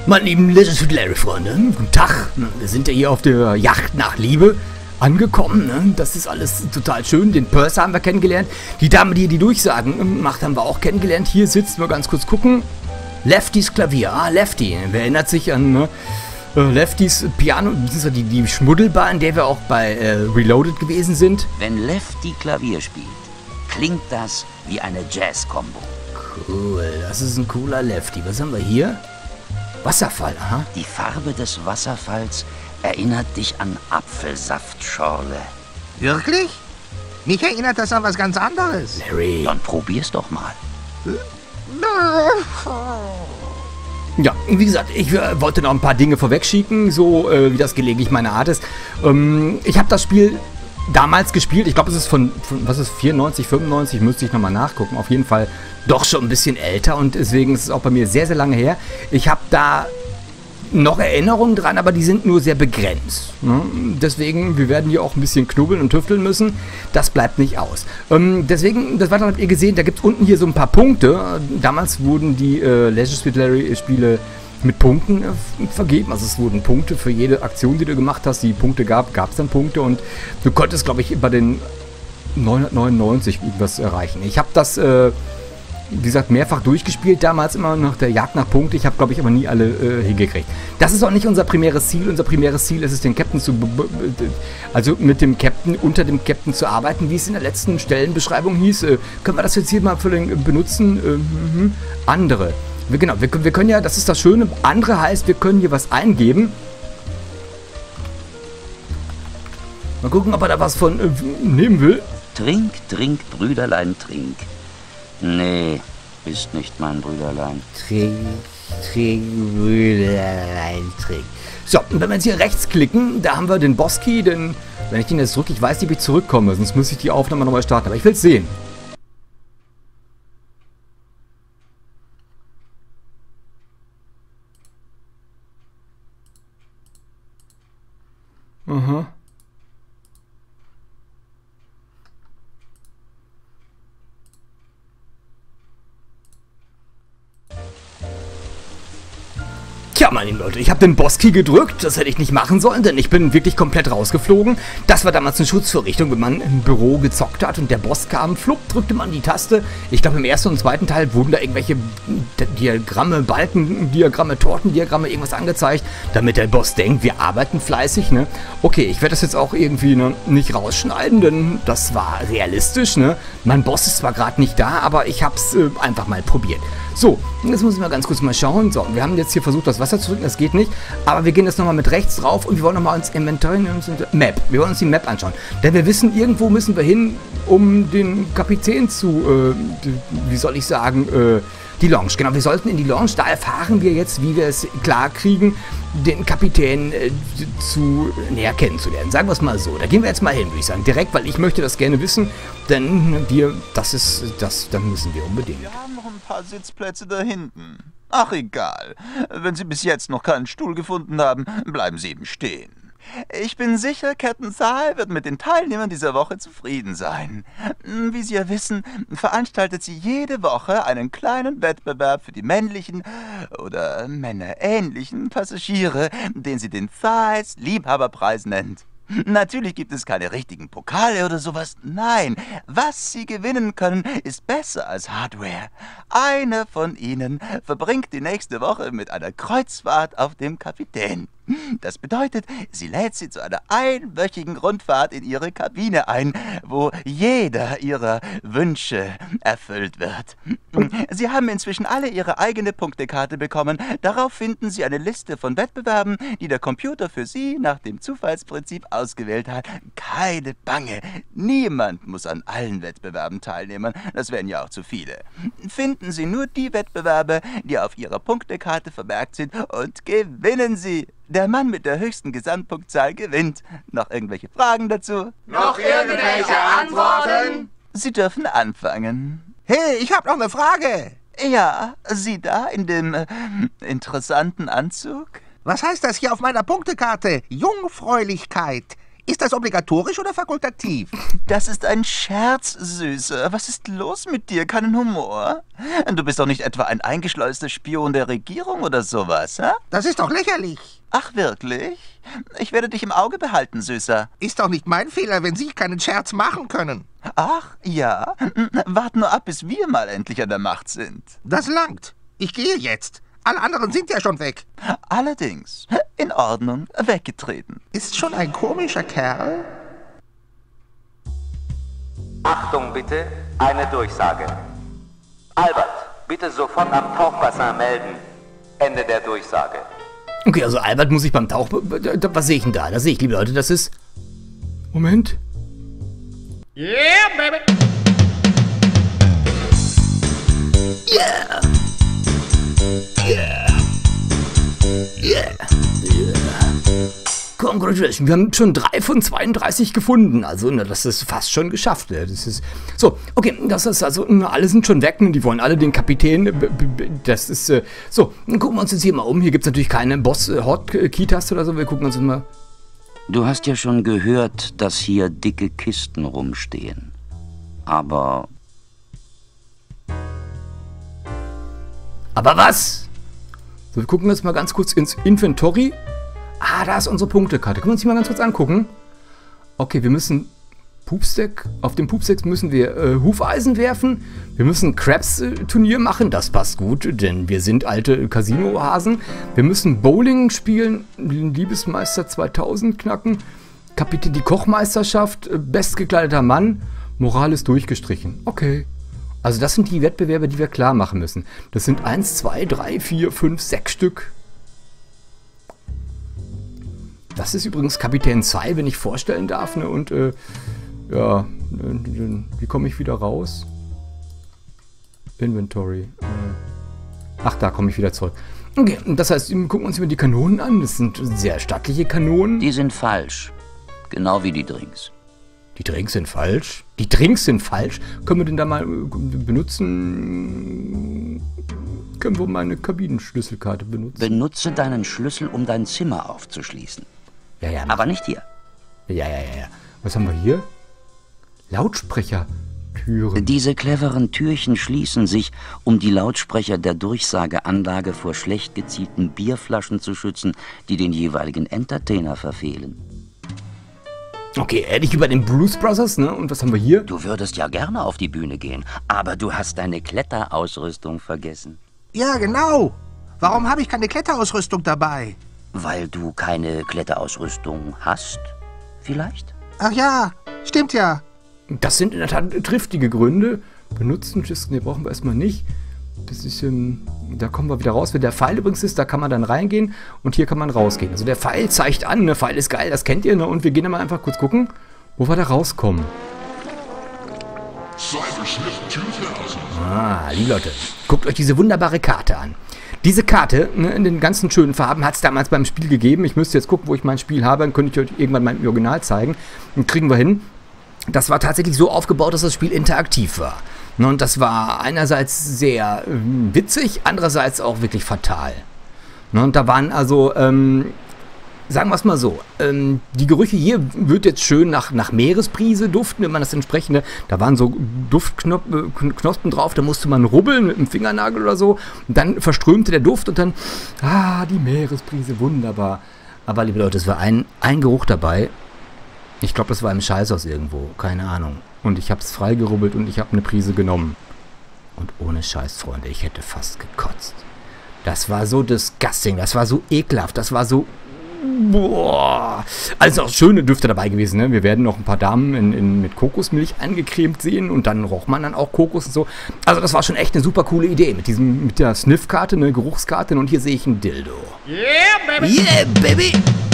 Meine lieben Legend Larry-Freunde, guten Tag. Wir sind ja hier auf der Yacht nach Liebe angekommen. Ne? Das ist alles total schön. Den Purser haben wir kennengelernt. Die Dame, die die Durchsagen macht, haben wir auch kennengelernt. Hier sitzen wir ganz kurz gucken. Leftys Klavier. Ah, Lefty. Wer erinnert sich an Leftys Piano, beziehungsweise die Schmuddelbar, in der wir auch bei Reloaded gewesen sind. Wenn Lefty Klavier spielt, klingt das wie eine Jazz-Kombo. Cool, das ist ein cooler Lefty. Was haben wir hier? Wasserfall, aha. Die Farbe des Wasserfalls erinnert dich an Apfelsaftschorle. Wirklich? Mich erinnert das an was ganz anderes. Larry. Dann probier's doch mal. Ja, wie gesagt, ich wollte noch ein paar Dinge vorwegschicken, so wie das gelegentlich meine Art ist. Ich habe das Spiel damals gespielt. Ich glaube, es ist von was ist 94, 95, müsste ich nochmal nachgucken. Auf jeden Fall doch schon ein bisschen älter und deswegen ist es auch bei mir sehr, sehr lange her. Ich habe da noch Erinnerungen dran, aber die sind nur sehr begrenzt. Ne? Deswegen, wir werden hier auch ein bisschen knubbeln und tüfteln müssen. Das bleibt nicht aus. Deswegen, das habt ihr gesehen, da gibt es unten hier so ein paar Punkte. Damals wurden die Legends with Larry Spiele mit Punkten vergeben. Also es wurden Punkte für jede Aktion, die du gemacht hast. Die Punkte gab es dann Punkte und du konntest, glaube ich, bei den 999 irgendwas erreichen. Ich habe das wie gesagt, mehrfach durchgespielt, damals immer nach der Jagd nach Punkte. Ich habe, glaube ich, aber nie alle hingekriegt. Das ist auch nicht unser primäres Ziel. Unser primäres Ziel ist es, den Captain also mit dem Captain, unter dem Captain zu arbeiten, wie es in der letzten Stellenbeschreibung hieß. Können wir das jetzt hier mal für den benutzen? Andere. Wir können ja, das ist das Schöne, andere heißt, wir können hier was eingeben. Mal gucken, ob er da was von nehmen will. Trink, trink, Brüderlein, trink. Nee, bist nicht mein Brüderlein. Trink, Brüderlein, trink. So, und wenn wir jetzt hier rechts klicken, da haben wir den Boss-Key, denn wenn ich den jetzt drücke, ich weiß nicht, wie ich zurückkomme, sonst muss ich die Aufnahme nochmal starten, aber ich will es sehen. Aha. Tja, meine lieben Leute, ich habe den Boss-Key gedrückt, das hätte ich nicht machen sollen, denn ich bin wirklich komplett rausgeflogen. Das war damals eine Schutzvorrichtung, wenn man im Büro gezockt hat und der Boss kam, flupp, drückte man die Taste. Ich glaube, im ersten und zweiten Teil wurden da irgendwelche Diagramme, Balkendiagramme, Tortendiagramme, irgendwas angezeigt, damit der Boss denkt, wir arbeiten fleißig, ne? Okay, ich werde das jetzt auch irgendwie nicht rausschneiden, denn das war realistisch, ne? Mein Boss ist zwar gerade nicht da, aber ich habe es einfach mal probiert. So, jetzt muss ich mal ganz kurz mal schauen. So, wir haben jetzt hier versucht, das Wasser zu drücken, das geht nicht. Aber wir gehen jetzt nochmal mit rechts drauf und wir wollen nochmal ins Inventar, Map. Wir wollen uns die Map anschauen. Denn wir wissen, irgendwo müssen wir hin, um den Kapitän zu, wie soll ich sagen, die Lounge. Genau, wir sollten in die Lounge. Da erfahren wir jetzt, wie wir es klar kriegen, den Kapitän näher kennenzulernen. Sagen wir es mal so. Da gehen wir jetzt mal hin, würde ich sagen. Direkt, weil ich möchte das gerne wissen. Denn dann müssen wir unbedingt. Wir haben noch ein paar Sitzplätze da hinten. Ach, egal. Wenn Sie bis jetzt noch keinen Stuhl gefunden haben, bleiben Sie eben stehen. Ich bin sicher, Captain Thal wird mit den Teilnehmern dieser Woche zufrieden sein. Wie Sie ja wissen, veranstaltet sie jede Woche einen kleinen Wettbewerb für die männlichen oder männerähnlichen Passagiere, den sie den Thals Liebhaberpreis nennt. Natürlich gibt es keine richtigen Pokale oder sowas. Nein, was Sie gewinnen können, ist besser als Hardware. Einer von Ihnen verbringt die nächste Woche mit einer Kreuzfahrt auf dem Kapitän. Das bedeutet, sie lädt Sie zu einer einwöchigen Rundfahrt in Ihre Kabine ein, wo jeder Ihrer Wünsche erfüllt wird. Sie haben inzwischen alle Ihre eigene Punktekarte bekommen. Darauf finden Sie eine Liste von Wettbewerben, die der Computer für Sie nach dem Zufallsprinzip ausgewählt hat. Keine Bange, niemand muss an allen Wettbewerben teilnehmen. Das wären ja auch zu viele. Finden Sie nur die Wettbewerbe, die auf Ihrer Punktekarte vermerkt sind und gewinnen Sie. Der Mann mit der höchsten Gesamtpunktzahl gewinnt. Noch irgendwelche Fragen dazu? Noch irgendwelche Antworten? Sie dürfen anfangen. Hey, ich habe noch eine Frage. Ja, Sie da in dem interessanten Anzug? Was heißt das hier auf meiner Punktekarte? Jungfräulichkeit. Ist das obligatorisch oder fakultativ? Das ist ein Scherz, Süßer. Was ist los mit dir? Keinen Humor? Du bist doch nicht etwa ein eingeschleuster Spion der Regierung oder sowas, hä? Das ist doch lächerlich. Ach, wirklich? Ich werde dich im Auge behalten, Süßer. Ist doch nicht mein Fehler, wenn Sie keinen Scherz machen können. Ach, ja? Wart nur ab, bis wir mal endlich an der Macht sind. Das langt. Ich gehe jetzt. Alle anderen sind ja schon weg. Allerdings. In Ordnung. Weggetreten. Ist schon ein komischer Kerl. Achtung bitte, eine Durchsage. Albert, bitte sofort am Tauchbassin melden. Ende der Durchsage. Okay, also Albert muss ich beim Tauch... Was sehe ich denn da? Da sehe ich, liebe Leute, das ist... Moment. Yeah, baby! Yeah! Yeah! Yeah! Yeah! Congratulations, wir haben schon 3 von 32 gefunden, also das ist fast schon geschafft. Das ist so, okay, das ist also, alle sind schon weg, die wollen alle den Kapitän, das ist, so, dann gucken wir uns jetzt hier mal um, hier gibt es natürlich keine Boss-Hotkey-Taste oder so, wir gucken uns jetzt mal. Du hast ja schon gehört, dass hier dicke Kisten rumstehen. Aber was? So, wir gucken jetzt mal ganz kurz ins Inventory. Ah, da ist unsere Punktekarte. Können wir uns die mal ganz kurz angucken? Okay, wir müssen Pupstack. Auf dem Pupstack müssen wir Hufeisen werfen. Wir müssen Crabs-Turnier machen. Das passt gut, denn wir sind alte Casino-Hasen. Wir müssen Bowling spielen. Liebesmeister 2000 knacken. Kapitän die Kochmeisterschaft. Bestgekleideter Mann. Moral ist durchgestrichen. Okay. Also das sind die Wettbewerbe, die wir klar machen müssen. Das sind 1, 2, 3, 4, 5, 6 Stück. Das ist übrigens Kapitän Sai, wenn ich vorstellen darf. Ne? Und ja, wie komme ich wieder raus? Inventory. Ach, da komme ich wieder zurück. Okay, das heißt, wir gucken uns immer die Kanonen an. Das sind sehr stattliche Kanonen. die sind falsch. Genau wie die Drinks. Die Drinks sind falsch. Die Drinks sind falsch. Können wir denn da mal benutzen? Können wir meine Kabinenschlüsselkarte benutzen? Benutze deinen Schlüssel, um dein Zimmer aufzuschließen. Ja. Aber nicht hier. Ja. Was haben wir hier? Lautsprechertüren. Diese cleveren Türchen schließen sich, um die Lautsprecher der Durchsageanlage vor schlecht gezielten Bierflaschen zu schützen, die den jeweiligen Entertainer verfehlen. Okay, ähnlich wie bei den Blues Brothers, ne? Und was haben wir hier? Du würdest ja gerne auf die Bühne gehen, aber du hast deine Kletterausrüstung vergessen. Ja, genau. Warum habe ich keine Kletterausrüstung dabei? Weil du keine Kletterausrüstung hast, vielleicht? Ach ja, stimmt ja. Das sind in der Tat triftige Gründe. Benutzen, ne, brauchen wir erstmal nicht. Das ist, da kommen wir wieder raus. Wenn der Pfeil übrigens ist, da kann man dann reingehen und hier kann man rausgehen. Also der Pfeil zeigt an, ne, Pfeil ist geil, das kennt ihr, ne? Und wir gehen dann mal einfach kurz gucken, wo wir da rauskommen. Ah, liebe Leute, guckt euch diese wunderbare Karte an. Diese Karte, ne, in den ganzen schönen Farben, hat es damals beim Spiel gegeben. Ich müsste jetzt gucken, wo ich mein Spiel habe. Dann könnte ich euch irgendwann mein Original zeigen. Und kriegen wir hin. Das war tatsächlich so aufgebaut, dass das Spiel interaktiv war. Ne, und das war einerseits sehr witzig, andererseits auch wirklich fatal. Ne, und da waren also, sagen wir es mal so, die Gerüche hier wird jetzt schön nach Meeresbrise duften, wenn man das entsprechende, da waren so Duftknospen drauf, da musste man rubbeln mit dem Fingernagel oder so und dann verströmte der Duft und dann, die Meeresbrise, wunderbar. Aber liebe Leute, es war ein Geruch dabei, ich glaube, das war im Scheißhaus irgendwo, keine Ahnung. Und ich habe es freigerubbelt und ich habe eine Prise genommen. Und ohne Scheiß, Freunde, ich hätte fast gekotzt. Das war so disgusting, das war so ekelhaft, das war so... Boah. Also auch schöne Düfte dabei gewesen, ne? Wir werden noch ein paar Damen mit Kokosmilch eingecremt sehen und dann roch man dann auch Kokos und so. Also das war schon echt eine super coole Idee mit der Sniffkarte, eine Geruchskarte und hier sehe ich ein Dildo. Yeah, baby! Yeah, baby!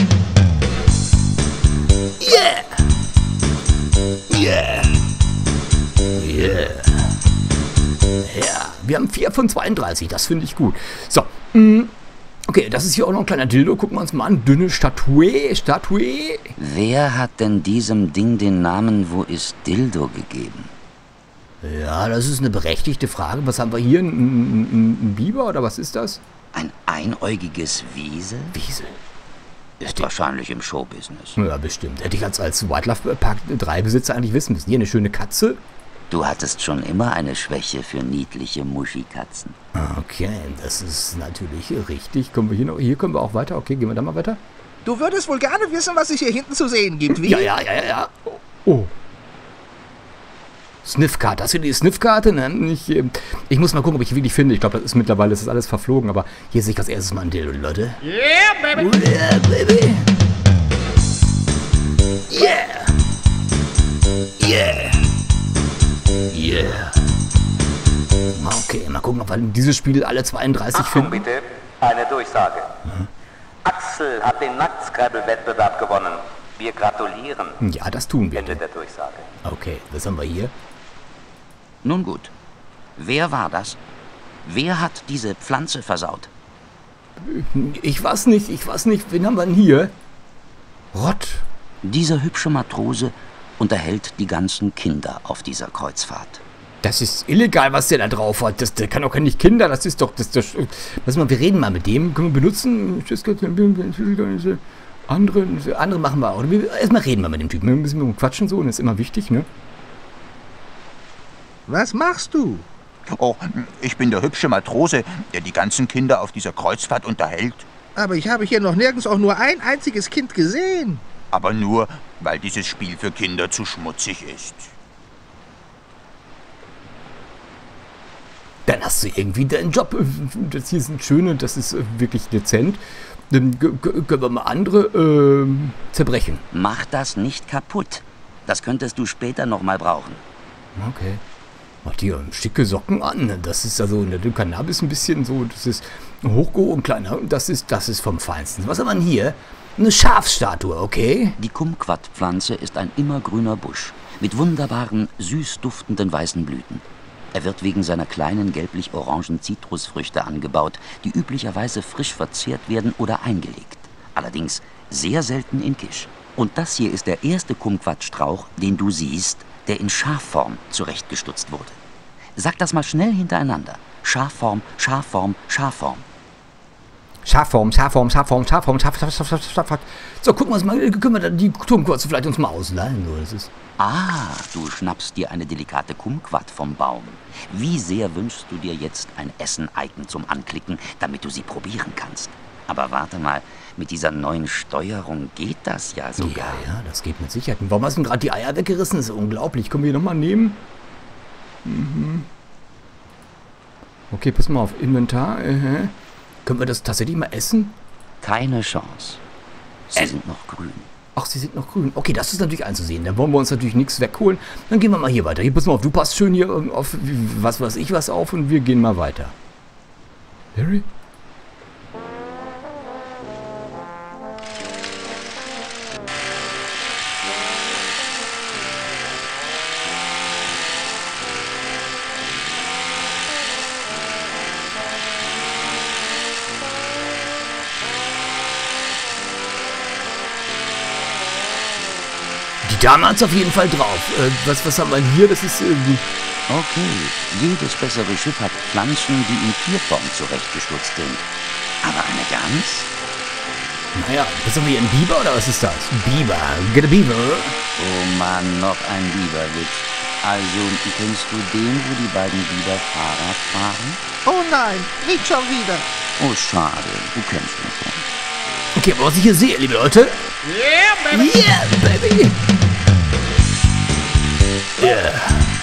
Yeah! Yeah! Yeah! Ja, wir haben 4 von 32, das finde ich gut. So, okay, das ist hier auch noch ein kleiner Dildo. Gucken wir uns mal an. Dünne Statue. Wer hat denn diesem Ding den Namen Wo ist Dildo gegeben? Ja, das ist eine berechtigte Frage. Was haben wir hier? Ein Biber oder was ist das? Ein einäugiges Wiesel? Wiesel. Ist wahrscheinlich im Showbusiness. Ja, bestimmt. Hätte ich als Wildlife Park 3 Besitzer eigentlich wissen müssen. Hier eine schöne Katze. Du hattest schon immer eine Schwäche für niedliche Muschikatzen. Okay, das ist natürlich richtig. Kommen wir hier können wir auch weiter. Okay, gehen wir da mal weiter. Du würdest wohl gerne wissen, was es hier hinten zu sehen gibt, wie? Ja. Oh. Sniffkarte. Hast du die Sniffkarte? Nein, ich muss mal gucken, ob ich die wirklich finde. Ich glaube, mittlerweile ist das alles verflogen, aber hier sehe ich als erstes mal ein Dildo, Leute. Yeah, baby. Oh yeah, baby. Yeah. Okay, mal gucken, ob wir dieses Spiel alle 32 Achtung finden. bitte, eine Durchsage. Axel hat den Nackt-Scrabble-Wettbewerb gewonnen. Wir gratulieren. Ja, das tun wir. Ende der Durchsage. Okay, was haben wir hier? Nun gut. Wer war das? Wer hat diese Pflanze versaut? Ich weiß nicht. Wen haben wir denn hier? Rott. Dieser hübsche Matrose unterhält die ganzen Kinder auf dieser Kreuzfahrt. Das ist illegal, was der da drauf hat. Der kann doch nicht Kinder. Das ist doch... Lass mal, wir reden mal mit dem. Können wir benutzen? Andere machen wir auch. Erstmal reden wir mit dem Typen. Wir müssen quatschen so. Und das ist immer wichtig, ne? Was machst du? Oh, ich bin der hübsche Matrose, der die ganzen Kinder auf dieser Kreuzfahrt unterhält. Aber ich habe hier noch nirgends auch nur ein einziges Kind gesehen. Aber nur, weil dieses Spiel für Kinder zu schmutzig ist. Dann hast du irgendwie deinen Job. Das hier sind schöne, das ist wirklich dezent. Dann können wir mal andere zerbrechen. Mach das nicht kaputt. Das könntest du später nochmal brauchen. Okay. Macht hier schicke Socken an. Das ist also in der Cannabis ein bisschen so. Das ist hochgehoben, kleiner. Das ist vom Feinsten. Was haben wir denn hier? Eine Schafsstatue, okay? Die Kumquat-Pflanze ist ein immergrüner Busch mit wunderbaren, süß duftenden weißen Blüten. Er wird wegen seiner kleinen gelblich-orangen Zitrusfrüchte angebaut, die üblicherweise frisch verzehrt werden oder eingelegt. Allerdings sehr selten in Kisch. Und das hier ist der erste Kumquat-Strauch, den du siehst, der in Schafform zurechtgestutzt wurde. Sag das mal schnell hintereinander. Schafform, Schafform, Schafform. Schafform. So, gucken wir uns mal, können wir dann die Turmkurze vielleicht uns mal ausleihen. So, das ist Du schnappst dir eine delikate Kumquat vom Baum. Wie sehr wünschst du dir jetzt ein Essen-Icon zum Anklicken, damit du sie probieren kannst? Aber warte mal, mit dieser neuen Steuerung geht das ja sogar. Ja, das geht mit Sicherheit. Warum hast du gerade die Eier weggerissen? Das ist unglaublich. Können wir hier nochmal nehmen? Okay, pass mal auf. Inventar. Können wir das tatsächlich mal essen? Keine Chance. Sie sind noch grün. Ach, sie sind noch grün. Okay, das ist natürlich einzusehen. Da wollen wir uns natürlich nichts wegholen. Dann gehen wir mal hier weiter. Hier, pass mal auf. Du passt schön hier auf was weiß ich was auf und wir gehen mal weiter. Harry? Da hat's auf jeden Fall drauf. Was haben wir hier? Das ist Okay, jedes bessere Schiff hat Pflanzen, die in Tierform zurechtgestutzt sind. Aber eine Gans? Naja, ist das hier ein Biber oder was ist das? Biber. Get a Beaver. Oh Mann, noch ein Biberwitz. Also, kennst du den, wo die beiden Biber Fahrrad fahren? Oh nein, nicht schon wieder. Oh, schade, du kennst ihn schon. Okay, aber was ich hier sehe, liebe Leute. Yeah, baby. Yeah, baby. Yeah.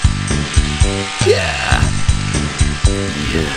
Yeah. Yeah.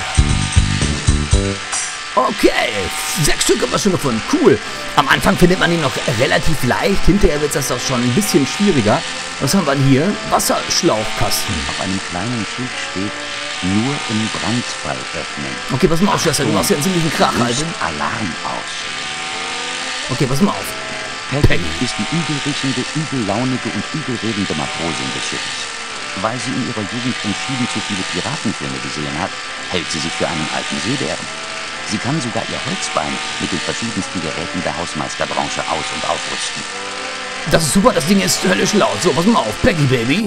Okay, 6 Stück haben wir schon gefunden. Cool. Am Anfang findet man ihn noch relativ leicht. Hinterher wird das auch schon ein bisschen schwieriger. Was haben wir denn hier? Wasserschlauchkasten. Auf einem kleinen Schild steht, nur im Brandfall öffnen. Okay, pass mal auf, Schwester. Du machst ja einen ziemlichen Krach, Alter. Alarm aus. Okay, pass mal auf. Peggy ist die übelriechende, übellaunige und übelredende Matrosin des Schiffes. Weil sie in ihrer Jugend entschieden zu viele Piratenfilme gesehen hat, hält sie sich für einen alten Seebären. Sie kann sogar ihr Holzbein mit den verschiedensten Geräten der Hausmeisterbranche aus- und aufrüsten. Das ist super, das Ding ist höllisch laut. So, pass mal auf, Peggy, Baby.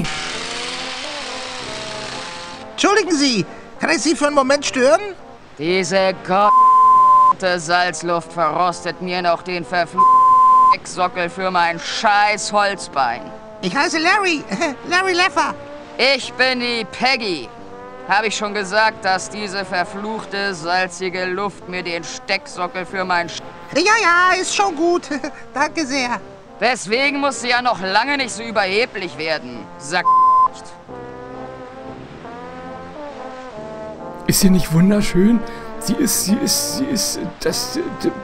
Entschuldigen Sie, kann ich Sie für einen Moment stören? Diese Salzluft verrostet mir noch den verfluchten Stecksockel für mein scheiß Holzbein. Ich heiße Larry. Larry Leffer. Ich bin die Peggy. Habe ich schon gesagt, dass diese verfluchte, salzige Luft mir den Stecksockel für mein Ja, ist schon gut. Danke sehr. Deswegen muss sie ja noch lange nicht so überheblich werden. Sack. Ist sie nicht wunderschön? Sie ist das...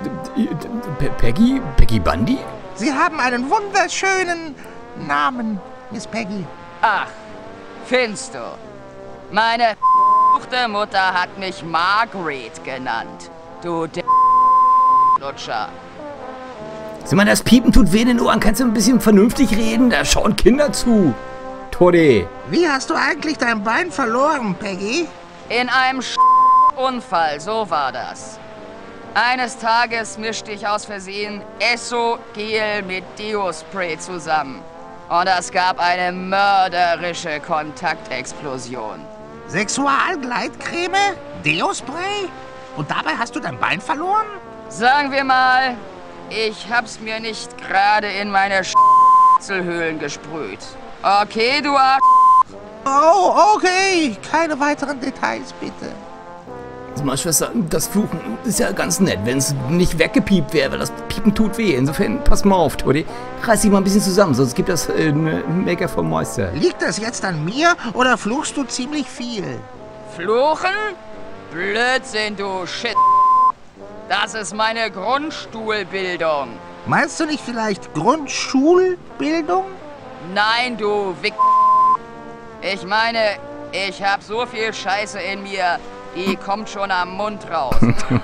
Peggy Bundy? Sie haben einen wunderschönen Namen, Miss Peggy. Ach, findest du? Meine Mutter hat mich Margaret genannt. Du Lutscher. Sag mal, das Piepen tut weh in den Ohren. Kannst du ein bisschen vernünftig reden? Da schauen Kinder zu. Tode. Wie hast du eigentlich dein Bein verloren, Peggy? In einem Unfall, so war das. Eines Tages mischte ich aus Versehen Esso-Gel mit Deo-Spray zusammen. Und das gab eine mörderische Kontaktexplosion. Sexualgleitcreme? Deo-Spray? Und dabei hast du dein Bein verloren? Sagen wir mal, ich hab's mir nicht gerade in meine Höhlen gesprüht. Okay, du Arsch. Oh, okay. Keine weiteren Details, bitte. Sag mal, Schwester, das Fluchen ist ja ganz nett, wenn es nicht weggepiept wäre, weil das Piepen tut weh. Insofern, pass mal auf, Todi. Reiß dich mal ein bisschen zusammen, sonst gibt das eine Mega vom Meister. Liegt das jetzt an mir oder fluchst du ziemlich viel? Fluchen? Blödsinn, du Shit. Das ist meine Grundstuhlbildung. Meinst du nicht vielleicht Grundschulbildung? Nein, du Wick. Ich meine, ich hab so viel Scheiße in mir, die kommt schon am Mund raus.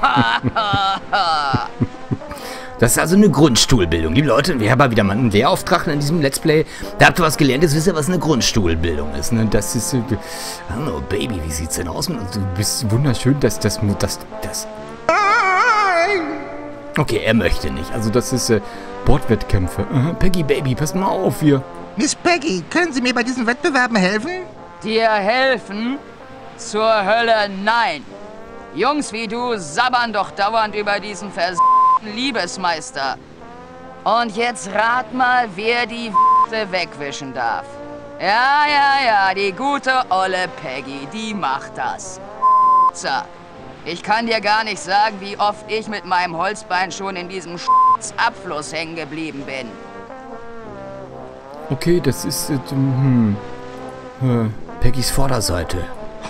Das ist also eine Grundstuhlbildung. Liebe Leute, wir haben mal wieder mal einen Lehrauftrag in diesem Let's Play. Da habt ihr was gelernt, jetzt wisst ihr, was eine Grundstuhlbildung ist. Ne? Das ist... hallo, Baby, wie sieht's denn aus mit uns? Du bist wunderschön, das... Okay, er möchte nicht. Also das ist Bordwettkämpfe. Peggy, Baby, pass mal auf hier. Miss Peggy, können Sie mir bei diesen Wettbewerben helfen? Dir helfen? Zur Hölle nein. Jungs wie du sabbern doch dauernd über diesen Liebesmeister. Und jetzt rat mal, wer die wegwischen darf. Ja, die gute olle Peggy, die macht das. Ich kann dir gar nicht sagen, wie oft ich mit meinem Holzbein schon in diesem Abfluss hängen geblieben bin. Okay, das ist Peggys Vorderseite.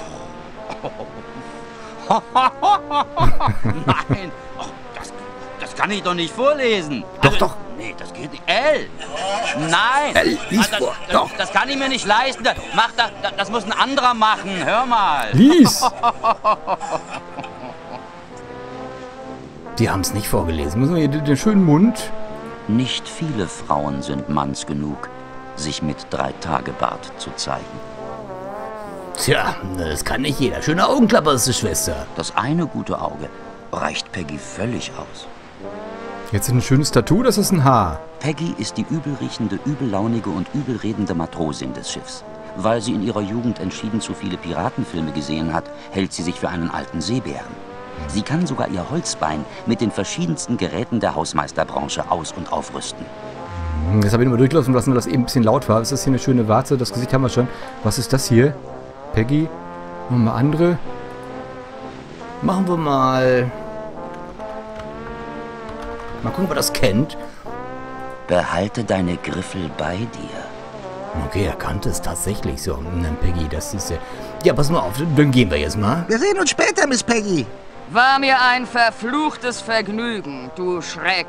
Nein, das kann ich doch nicht vorlesen. Doch. Nee, das geht nicht. L. Nein. Lies vor. Doch. Das kann ich mir nicht leisten. Das muss ein anderer machen. Hör mal. Lies. Die haben es nicht vorgelesen. Müssen wir hier den schönen Mund. Nicht viele Frauen sind manns genug, sich mit 3-Tage-Bart zu zeigen. Tja, das kann nicht jeder. Schöne Augenklapperste, Schwester. Das eine gute Auge reicht Peggy völlig aus. Jetzt ein schönes Tattoo, das ist ein Haar. Peggy ist die übelriechende, übellaunige und übelredende Matrosin des Schiffs. Weil sie in ihrer Jugend entschieden zu viele Piratenfilme gesehen hat, hält sie sich für einen alten Seebären. Sie kann sogar ihr Holzbein mit den verschiedensten Geräten der Hausmeisterbranche aus- und aufrüsten. Das habe ich nur durchlaufen lassen, weil das eben ein bisschen laut war. Ist das hier eine schöne Warze? Das Gesicht haben wir schon. Was ist das hier? Peggy? Machen wir andere? Machen wir mal... Mal gucken, ob er das kennt. Behalte deine Griffel bei dir. Okay, er kannte es tatsächlich so. Peggy, das ist... Ja, pass mal auf, dann gehen wir jetzt mal. Wir sehen uns später, Miss Peggy. War mir ein verfluchtes Vergnügen, du Schreck.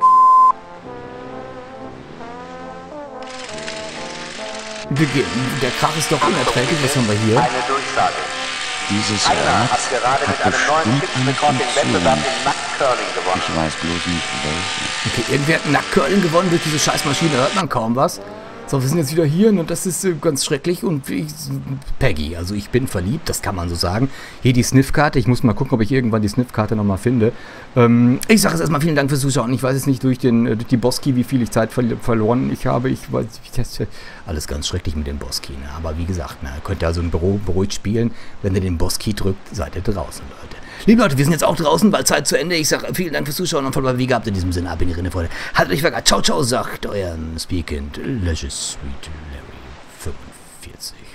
Wir gehen. Der Krach ist doch unerträglich. Was haben wir hier? Eine Durchsage. Dieses Einer Rad hat gerade mit einem neuen Schiffsrekord den Wettbewerb im Nacktcurling gewonnen. Ich weiß bloß nicht welchen. Okay, irgendwer hat Nacktcurling gewonnen durch diese Scheißmaschine. Hört man kaum was. So, wir sind jetzt wieder hier und das ist ganz schrecklich und Peggy, also ich bin verliebt, das kann man so sagen. Hier die Sniffkarte, ich muss mal gucken, ob ich irgendwann die Sniffkarte nochmal finde. Ich sage jetzt erstmal vielen Dank fürs Zuschauen. Ich weiß jetzt nicht durch die Boski, wie viel ich Zeit verloren ich habe. Ich weiß, das alles ganz schrecklich mit dem Boski, ne? Aber wie gesagt, ne, könnt ihr also ein Büro beruhigt spielen. Wenn ihr den Boski drückt, seid ihr draußen, Leute. Liebe Leute, wir sind jetzt auch draußen, weil Zeit zu Ende. Ich sage vielen Dank fürs Zuschauen und voll wie gehabt in diesem Sinne. Ab in die Rinne, Freunde. Haltet euch wacker. Ciao, ciao, sagt euren Speak and Leisure Sweet Larry 45.